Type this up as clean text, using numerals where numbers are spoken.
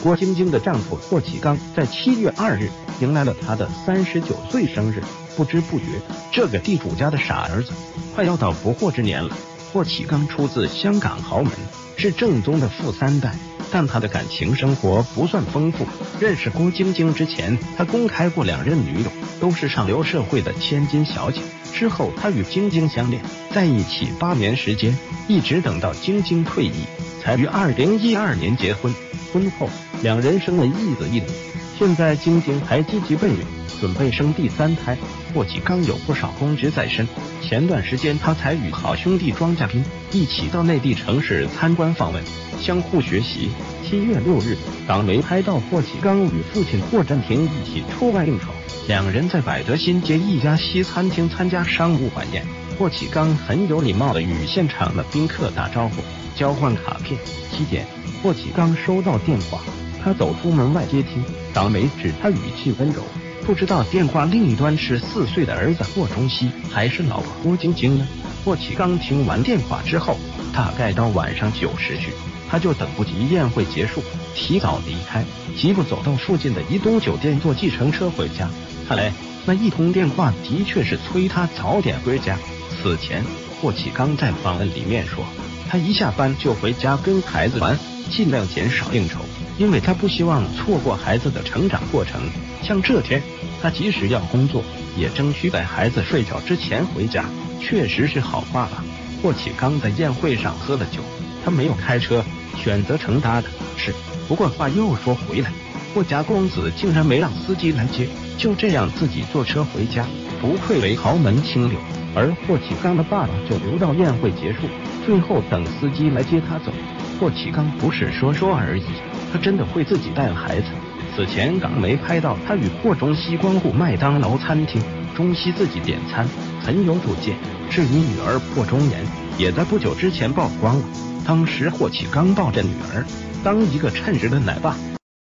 郭晶晶的丈夫霍启刚在7月2日迎来了他的39岁生日，不知不觉，这个地主家的傻儿子快要到不惑之年了。霍启刚出自香港豪门，是正宗的富三代，但他的感情生活不算丰富。认识郭晶晶之前，他公开过2任女友，都是上流社会的千金小姐。之后他与晶晶相恋，在一起8年时间，一直等到晶晶退役，才于2012年结婚。婚后2人生了1子1女，现在晶晶还积极备孕，准备生第3胎。霍启刚有不少公职在身，前段时间他才与好兄弟庄稼斌一起到内地城市参观访问，相互学习。7月6日，港媒拍到霍启刚与父亲霍震霆一起出外应酬，2人在百德新街一家西餐厅参加商务晚宴。霍启刚很有礼貌地与现场的宾客打招呼，交换卡片。7点，霍启刚收到电话，他走出门外接听，港媒指他语气温柔，不知道电话另一端是4岁的儿子霍中熙还是老婆郭晶晶呢？霍启刚听完电话之后，大概到晚上9时许，他就等不及宴会结束，提早离开，疾步走到附近的怡东酒店坐计程车回家。看来那一通电话的确是催他早点回家。此前霍启刚在访问里面说，他一下班就回家跟孩子玩，尽量减少应酬，因为他不希望错过孩子的成长过程。像这天，他即使要工作，也争取在孩子睡觉之前回家，确实是好爸爸。霍启刚在宴会上喝了酒，他没有开车，选择乘搭的是。不过话又说回来，霍家公子竟然没让司机来接，就这样自己坐车回家，不愧为豪门清流。而霍启刚的爸爸就留到宴会结束，最后等司机来接他走。霍启刚不是说说而已，他真的会自己带孩子。此前港媒拍到他与霍中熙光顾麦当劳餐厅，中熙自己点餐，很有主见。至于女儿霍中妍，也在不久之前曝光了。当时霍启刚抱着女儿，当一个称职的奶爸，